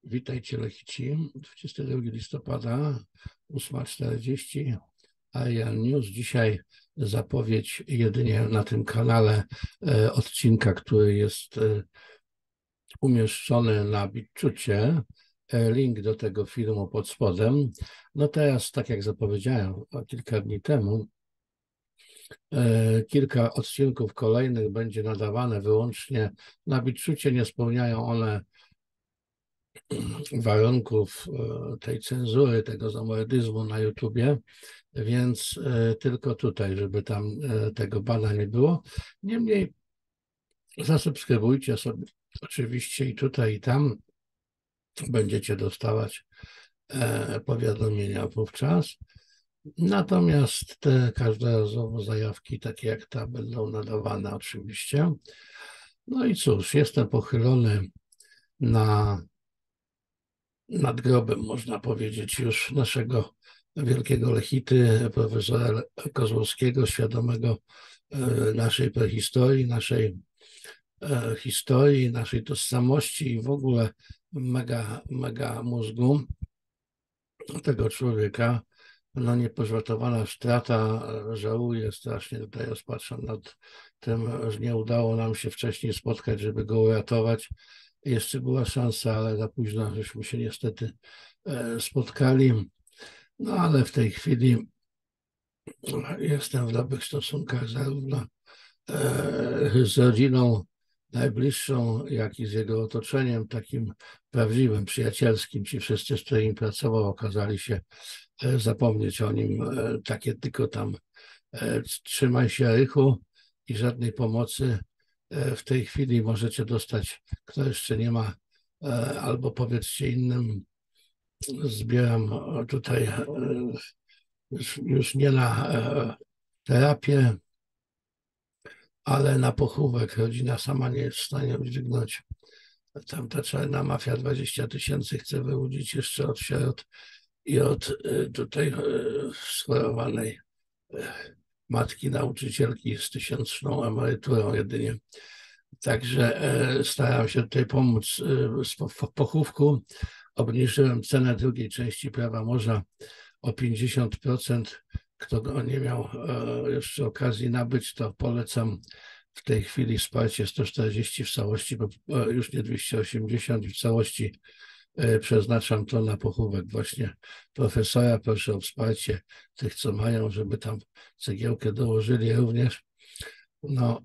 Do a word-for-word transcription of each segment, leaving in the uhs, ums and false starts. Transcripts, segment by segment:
Witajcie Lechici, dwudziestego drugiego listopada, ósma czterdzieści, Arian News. Dzisiaj zapowiedź jedynie na tym kanale e, odcinka, który jest e, umieszczony na BitChucie. E, link do tego filmu pod spodem. No teraz, tak jak zapowiedziałem kilka dni temu, e, kilka odcinków kolejnych będzie nadawane wyłącznie na BitChucie. Nie spełniają one warunków tej cenzury, tego zamoredyzmu na YouTubie, więc tylko tutaj, żeby tam tego bana nie było. Niemniej zasubskrybujcie sobie oczywiście i tutaj, i tam będziecie dostawać powiadomienia wówczas. Natomiast te każdorazowo zajawki, takie jak ta, będą nadawane oczywiście. No i cóż, jestem pochylony na nad grobem, można powiedzieć, już naszego wielkiego Lechity, profesora Kozłowskiego, świadomego naszej prehistorii, naszej historii, naszej tożsamości i w ogóle mega, mega mózgu tego człowieka. No niepożartowana strata, żałuję strasznie, tutaj rozpatrzam nad tym, że nie udało nam się wcześniej spotkać, żeby go uratować. Jeszcze była szansa, ale za późno żeśmy się niestety spotkali. No ale w tej chwili jestem w dobrych stosunkach zarówno z rodziną najbliższą, jak i z jego otoczeniem takim prawdziwym, przyjacielskim. Ci wszyscy, z którymi pracował, okazali się zapomnieć o nim. Takie tylko tam trzymaj się, Rychu, i żadnej pomocy. W tej chwili możecie dostać, kto jeszcze nie ma, albo powiedzcie innym, zbieram tutaj już nie na terapię, ale na pochówek. Rodzina sama nie jest w stanie udźwignąć. Tam ta czarna mafia dwadzieścia tysięcy chce wyłudzić jeszcze od sierot i od tutaj schorowanej matki nauczycielki z tysięczną emeryturą jedynie. Także staram się tutaj pomóc w pochówku. Obniżyłem cenę drugiej części Prawa Morza o pięćdziesiąt procent. Kto go nie miał jeszcze okazji nabyć, to polecam w tej chwili wsparcie sto czterdzieści w całości, bo już nie dwieście osiemdziesiąt, w całości przeznaczam to na pochówek właśnie profesora. Proszę o wsparcie tych, co mają, żeby tam cegiełkę dołożyli również. No,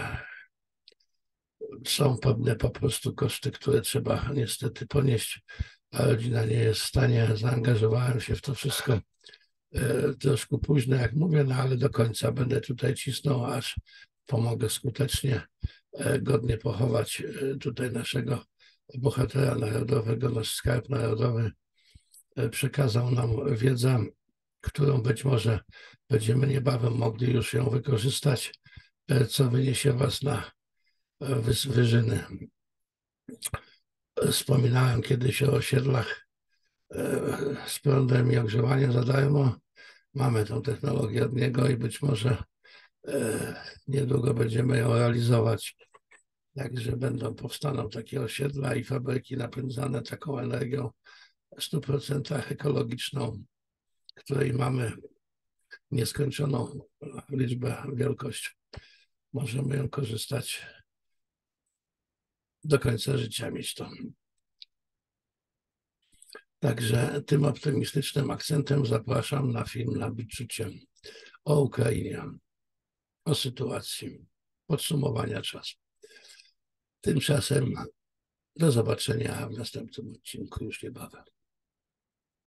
są pewne po prostu koszty, które trzeba niestety ponieść, a rodzina nie jest w stanie. Zaangażowałem się w to wszystko troszkę późno, jak mówię, no ale do końca będę tutaj cisnął, aż pomogę skutecznie, godnie pochować tutaj naszego bohatera narodowego. Nasz skarb narodowy przekazał nam wiedzę, którą być może będziemy niebawem mogli już ją wykorzystać, co wyniesie was na wyżyny. Wspominałem kiedyś o osiedlach z prądem i ogrzewaniem za darmo. Mamy tą technologię od niego i być może niedługo będziemy ją realizować. Także będą, powstaną takie osiedla i fabryki napędzane taką energią w stu procentach ekologiczną, której mamy nieskończoną liczbę, wielkość. Możemy ją korzystać do końca życia, mieć to. Także tym optymistycznym akcentem zapraszam na film na BitChucie o Ukrainie, o sytuacji, podsumowania czasu. Tymczasem do zobaczenia w następnym odcinku już niebawem.